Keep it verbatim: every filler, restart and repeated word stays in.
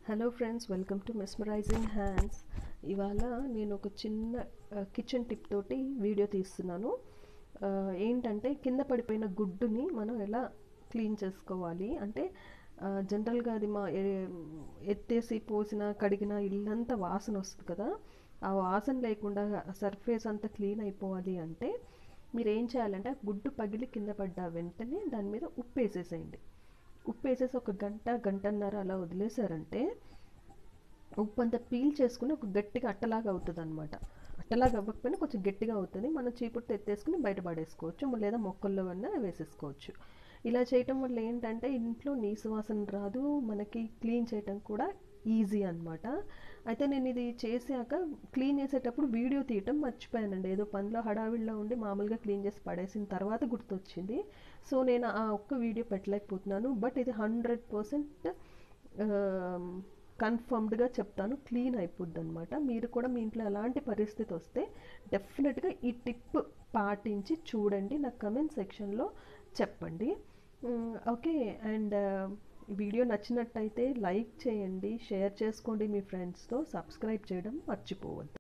Hello friends, welcome to mesmerising hands. ఇవాళ నేను ఒక చిన్న కిచెన్ టిప్ తోటి వీడియో తీస్తున్నాను. ఆ, ఏంటంటే కింద పడిపోయిన గుడ్డుని మనం ఎలా క్లీన్ చేసుకోవాలి అంటే జనరల్గా అది మా ఏ- ఎత్తేసి పోసిన కడిగిన ఇల్లంతా వాసన వస్తుంది కదా. ఆ వాసన లేకుండా సర్ఫేస్ అంతా క్లీన్ అయిపోవాలి అంటే మీరు ఏం చేయాలంటే ఆ గుడ్డు పగిలి కింద పడ్డ వెంటనే దాని మీద ఉప్పు వేసేసేయండి. ఉప్పు వేసేసి ఒక గంట గంటన్నర అలా వదిలేసారంటే ఉప్పు అంతా పీల్ చేసుకుని ఒక గట్టిగా అట్టలాగా అవుతుంది అనమాట. అట్టలాగా అవ్వకపోయినా కొంచెం గట్టిగా అవుతుంది. మనం చీపురుతో ఎత్తేసుకుని బయట పడేసుకోవచ్చు, లేదా మొక్కల్లో అన్నా వేసేసుకోవచ్చు. ఇలా చేయటం వల్ల ఏంటంటే ఇంట్లో నీసు వాసన రాదు, మనకి క్లీన్ చేయటం కూడా ఈజీ అనమాట. అయితే నేను ఇది చేశాక క్లీన్ చేసేటప్పుడు వీడియో తీయటం మర్చిపోయానండి. ఏదో పనిలో హడావిడిలో ఉండి మామూలుగా క్లీన్ చేసి పడేసిన తర్వాత గుర్తొచ్చింది. సో నేను ఆ ఒక్క వీడియో పెట్టలేకపోతున్నాను. బట్ ఇది హండ్రెడ్ పర్సెంట్ కన్ఫర్మ్డ్గా చెప్తాను, క్లీన్ అయిపోద్ది అనమాట. మీరు కూడా మీ ఇంట్లో ఎలాంటి పరిస్థితి వస్తే డెఫినెట్గా ఈ టిప్ పాటించి చూడండి, నాకు కమెంట్ సెక్షన్లో చెప్పండి. ఓకే. అండ్ వీడియో నచ్చినట్టయితే లైక్ చేయండి, షేర్ చేసుకోండి మీ ఫ్రెండ్స్తో, సబ్స్క్రైబ్ చేయడం మర్చిపోవద్దు.